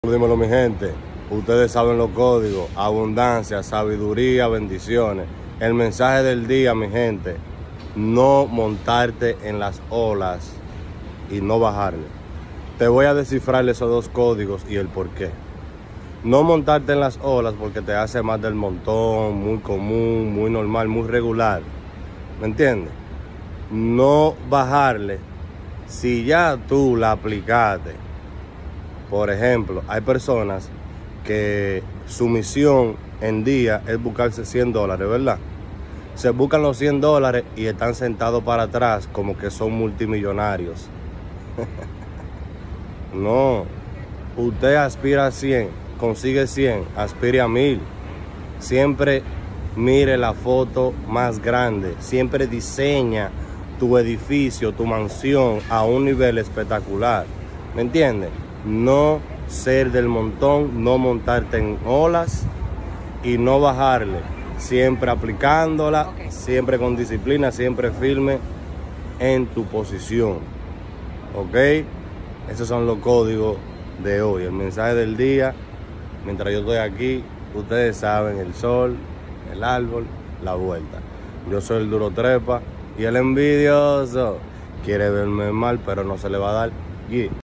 Dímelo, mi gente, ustedes saben los códigos: abundancia, sabiduría, bendiciones. El mensaje del día, mi gente: no montarte en las olas y no bajarle. Te voy a descifrar esos dos códigos y el por qué. No montarte en las olas porque te hace más del montón, muy común, muy normal, muy regular. ¿Me entiendes? No bajarle si ya tú la aplicaste. Por ejemplo, hay personas que su misión en día es buscarse $100, ¿verdad? Se buscan los $100 y están sentados para atrás como que son multimillonarios. No, usted aspira a 100, consigue 100, aspire a 1000. Siempre mire la foto más grande, siempre diseña tu edificio, tu mansión a un nivel espectacular. ¿Me entiendes? No ser del montón, no montarte en olas y no bajarle. Siempre aplicándola, siempre con disciplina, siempre firme en tu posición. ¿Ok? Esos son los códigos de hoy. El mensaje del día, mientras yo estoy aquí, ustedes saben, el sol, el árbol, la vuelta. Yo soy el duro trepa y el envidioso quiere verme mal, pero no se le va a dar.